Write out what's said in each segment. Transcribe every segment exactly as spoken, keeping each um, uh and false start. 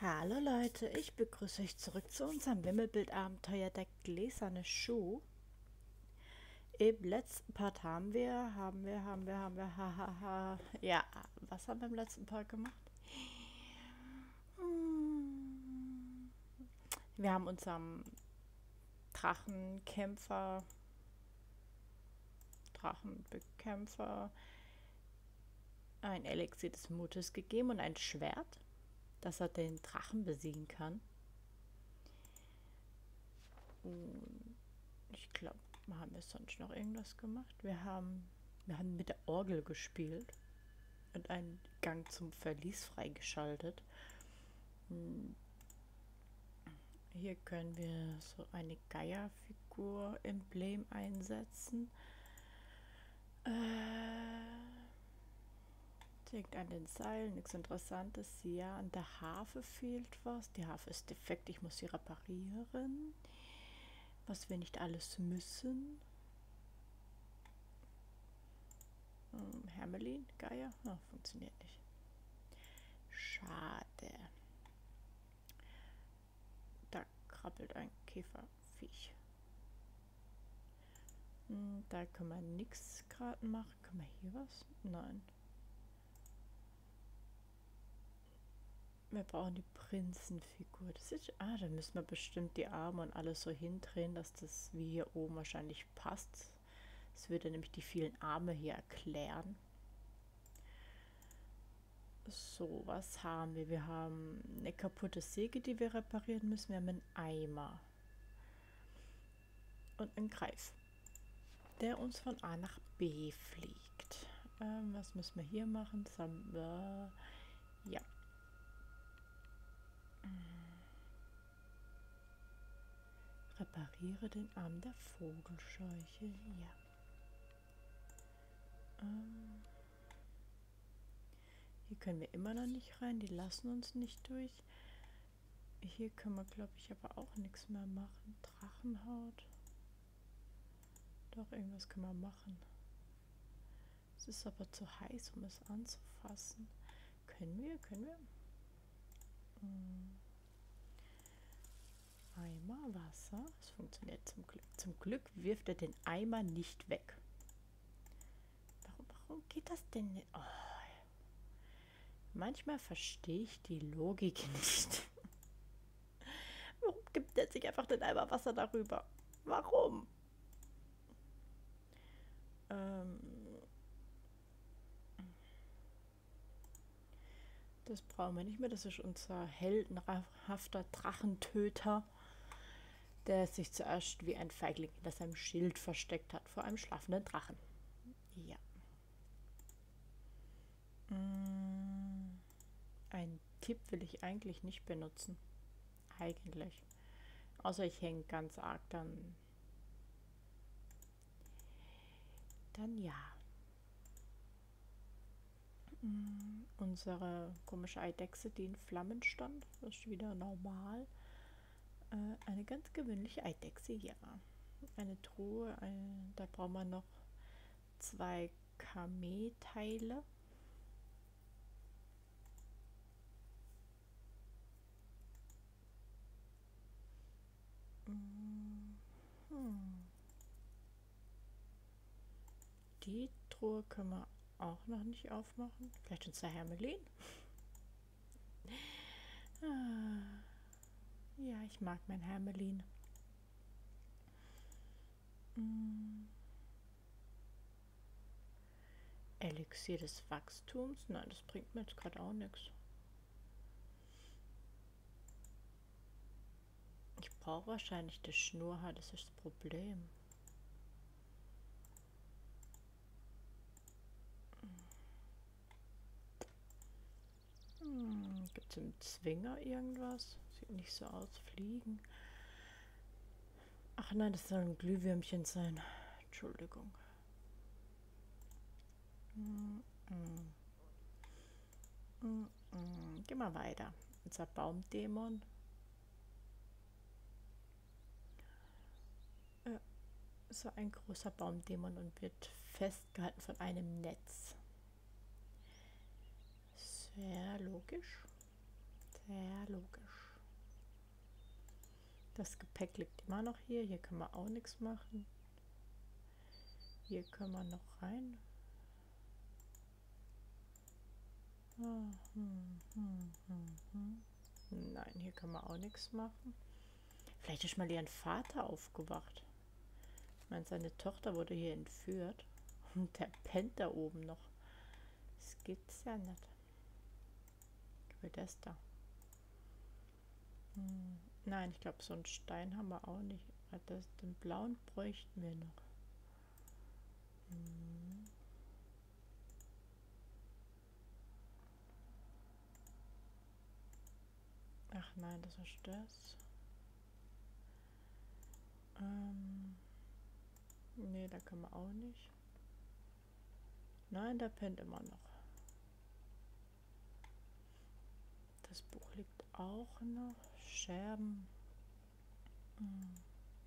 Hallo Leute, ich begrüße euch zurück zu unserem Wimmelbild-Abenteuer der gläserne Schuh. Im letzten Part haben wir, haben wir, haben wir, haben wir, hahaha. Ha, ha. Ja, was haben wir im letzten Part gemacht? Hm. Wir haben unserem Drachenkämpfer, Drachenbekämpfer ein Elixier des Mutes gegeben und ein Schwert, dass er den Drachen besiegen kann. Und ich glaube, haben wir sonst noch irgendwas gemacht? Wir haben, wir haben mit der Orgel gespielt und einen Gang zum Verlies freigeschaltet. Hier können wir so eine Gaia-Figur-Emblem einsetzen. Äh, Hängt an den Seilen, nichts Interessantes. Ja, an der Harfe fehlt was. Die Harfe ist defekt, ich muss sie reparieren. Was wir nicht alles müssen. Hm, Hermelin, Gaia? Oh, funktioniert nicht. Schade. Da krabbelt ein Käferviech. Hm, da können wir nichts gerade machen. Können wir hier was? Nein. Wir brauchen die Prinzenfigur. Das ist, ah, da müssen wir bestimmt die Arme und alles so hindrehen, dass das wie hier oben wahrscheinlich passt. Das würde nämlich die vielen Arme hier erklären. So, was haben wir? Wir haben eine kaputte Säge, die wir reparieren müssen. Wir haben einen Eimer. Und einen Greif, der uns von A nach B fliegt. Ähm, was müssen wir hier machen? Das haben wir, ja. Repariere den Arm der Vogelscheuche. Ja. Ähm, hier können wir immer noch nicht rein. Die lassen uns nicht durch. Hier können wir, glaube ich, aber auch nichts mehr machen. Drachenhaut. Doch, irgendwas können wir machen. Es ist aber zu heiß, um es anzufassen. Können wir? Können wir? Hm. Eimer, Wasser. Es funktioniert zum Glück. Zum Glück wirft er den Eimer nicht weg. Warum, warum geht das denn nicht? Oh. Manchmal verstehe ich die Logik nicht. Warum gibt er sich einfach den Eimer Wasser darüber? Warum? Ähm das brauchen wir nicht mehr. Das ist unser heldenhafter Drachentöter, der sich zuerst wie ein Feigling hinter seinem Schild versteckt hat vor einem schlafenden Drachen. Ja. Mm, einen Tipp will ich eigentlich nicht benutzen. Eigentlich. Außer ich hänge ganz arg, dann. Dann ja. Mm, unsere komische Eidechse, die in Flammen stand, ist wieder normal. Äh, eine ganz gewöhnliche Eidechse, ja. Eine Truhe, eine, da brauchen wir noch zwei Kameh-Teile. Hm. Die Truhe können wir auch noch nicht aufmachen. Vielleicht unser Hermelin. Ah. Ja, ich mag mein Hermelin. Hm. Elixier des Wachstums? Nein, das bringt mir jetzt gerade auch nichts. Ich brauche wahrscheinlich das Schnurrhaar, das ist das Problem. Hm, gibt es im Zwinger irgendwas? Sieht nicht so aus. Fliegen. Ach nein, das soll ein Glühwürmchen sein. Entschuldigung. Hm, hm. Hm, hm. Geh mal weiter. Unser Baumdämon. Äh, so ein großer Baumdämon und wird festgehalten von einem Netz. Sehr logisch. Sehr logisch. Das Gepäck liegt immer noch hier. Hier können wir auch nichts machen. Hier können wir noch rein. Ah, hm, hm, hm, hm. Nein, hier können wir auch nichts machen. Vielleicht ist mal ihren Vater aufgewacht. Ich meine, seine Tochter wurde hier entführt. Und der pennt da oben noch. Das gibt's ja nicht. Wie das da? Hm. Nein, ich glaube, so einen Stein haben wir auch nicht. Das, den blauen bräuchten wir noch. Hm. Ach nein, das ist das. Ähm. Nee, da können wir auch nicht. Nein, der pennt immer noch. Das Buch liegt auch noch. Scherben. Hm.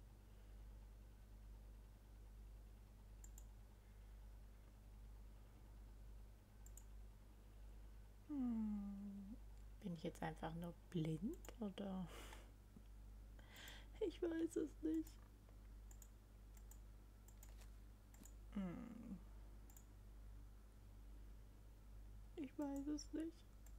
Hm. Bin ich jetzt einfach nur blind oder? Ich weiß es nicht. Hm. Ich weiß es nicht.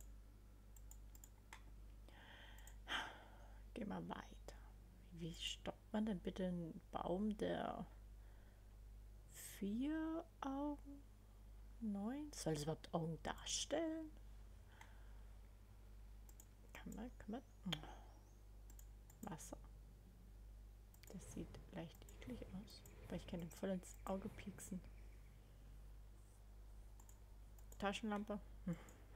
Geh mal weiter. Wie stoppt man denn bitte einen Baum, der vier Augen, neun? Soll es überhaupt Augen darstellen? Kann man, kann man. Wasser. Das sieht leicht eklig aus. Aber ich kann ihm voll ins Auge pieksen. Taschenlampe. Hm.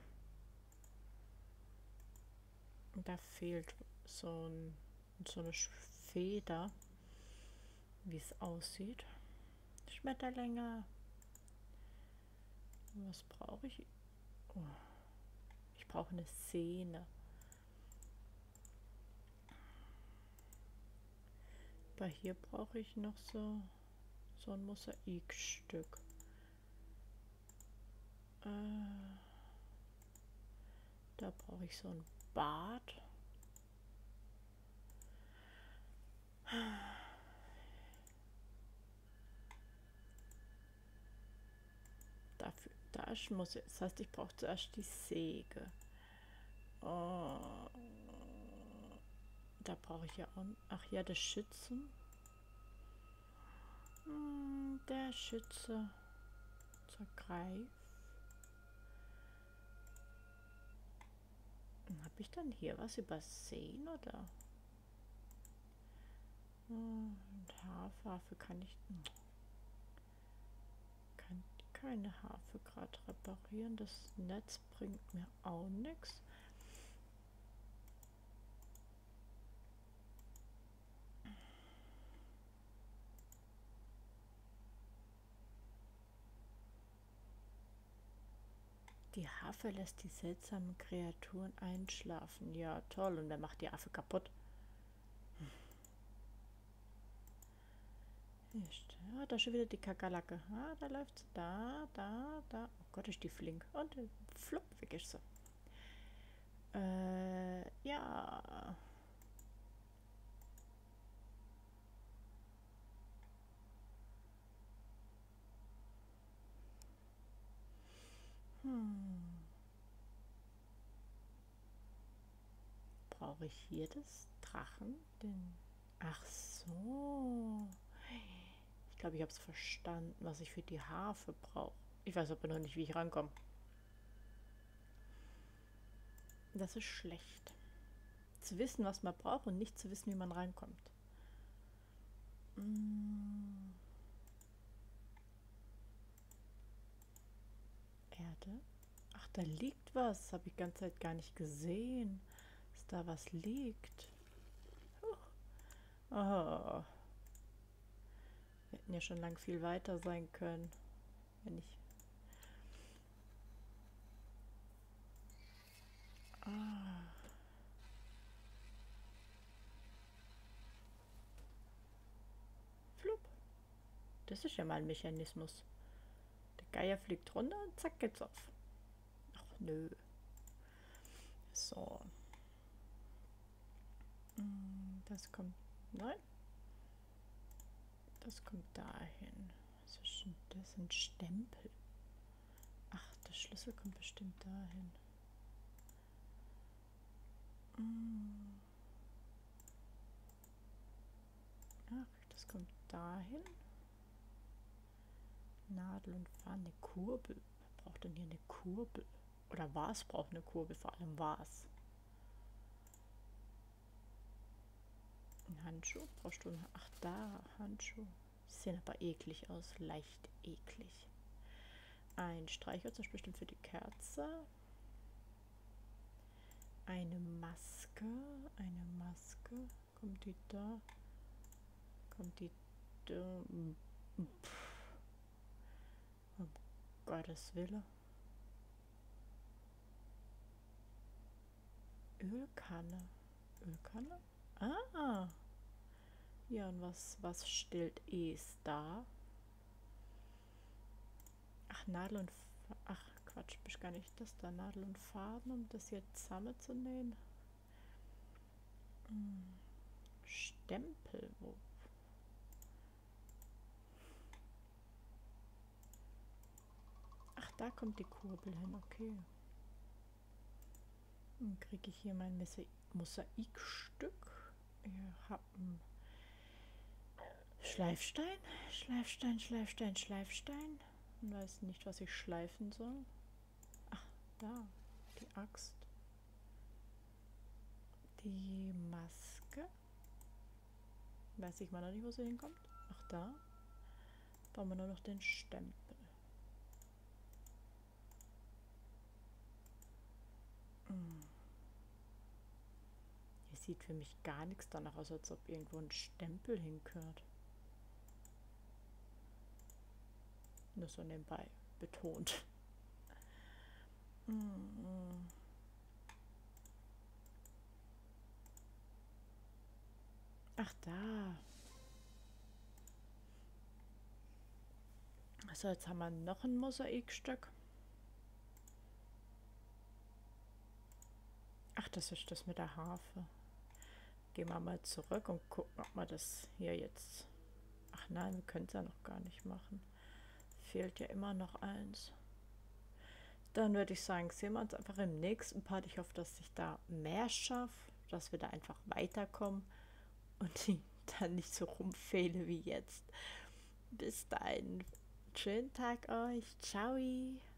Und da fehlt so, ein, so eine Feder, wie es aussieht. Schmetterlinge. Was brauche ich? Oh. Ich brauche eine Szene. Aber hier brauche ich noch so, so ein Mosaikstück. Äh, da brauche ich so ein Bad. Dafür, da muss ich, das heißt, ich brauche zuerst die Säge. Oh, da brauche ich ja auch. Ach ja, der Schützen. Hm, der Schütze zur Greif. Habe ich dann hier was übersehen oder? Hm, Harfe, Harfe kann ich. Kann keine Harfe gerade reparieren. Das Netz bringt mir auch nichts. Die Harfe lässt die seltsamen Kreaturen einschlafen. Ja, toll. Und wer macht die Affe kaputt? Ja, da ist schon wieder die Kakerlake. Ah, da läuft sie. Da, da, da. Oh Gott, ist die flink. Und äh, flupp, weg ist sie. Äh, ja. Hm. Brauche ich hier das Drachen? Den. Ach so. Ich glaube, ich habe es verstanden, was ich für die Harfe brauche. Ich weiß aber noch nicht, wie ich rankomme. Das ist schlecht. Zu wissen, was man braucht und nicht zu wissen, wie man reinkommt. Hm. Erde. Ach, da liegt was. Habe ich die ganze Zeit gar nicht gesehen, dass da was liegt. Oh. Oh. Wir hätten ja schon lang viel weiter sein können. Wenn ich. Ah. Flupp. Das ist ja mal ein Mechanismus. Der Geier fliegt runter und zack geht's auf. Ach nö. So. Das kommt... Nein. Das kommt dahin. Was ist denn das? Ein Stempel. Ach, der Schlüssel kommt bestimmt dahin. Hm. Ach, das kommt dahin. Nadel und Faden, eine Kurbel. Wer braucht denn hier eine Kurbel? Oder was braucht eine Kurbel? Vor allem was? Ein Handschuh? Brauchst du einen? Ach, da, Handschuh. Die sehen aber eklig aus. Leicht eklig. Ein Streichholz, das ist bestimmt für die Kerze. Eine Maske. Eine Maske. Kommt die da? Kommt die da? Pff. Um Gottes Willen. Ölkanne. Ölkanne? Ah! Ja, und was, was stellt es da? Ach, Nadel und... Fa Ach, Quatsch, bist gar nicht das da. Nadel und Faden, um das hier zusammenzunähen. Hm. Stempel, wo... Ach, da kommt die Kurbel hin, okay. Dann kriege ich hier mein Mosaikstück. Ich habe einen Schleifstein, Schleifstein, Schleifstein, Schleifstein. Und weiß nicht, was ich schleifen soll. Ach, da, die Axt. Die Maske. Weiß ich mal noch nicht, wo sie hinkommt. Ach, da. Brauchen wir nur noch den Stempel. Hm. Hier sieht für mich gar nichts danach aus, als ob irgendwo ein Stempel hingehört. Nur so nebenbei betont. Hm. Ach, da. Also jetzt haben wir noch ein Mosaikstück. Ach, das ist das mit der Harfe. Gehen wir mal zurück und gucken, ob wir das hier jetzt... Ach nein, wir können es ja noch gar nicht machen. Fehlt ja immer noch eins. Dann würde ich sagen, sehen wir uns einfach im nächsten Part. Ich hoffe, dass ich da mehr schaffe, dass wir da einfach weiterkommen und ich dann nicht so rumfehle wie jetzt. Bis dahin. Schönen Tag euch. Ciao.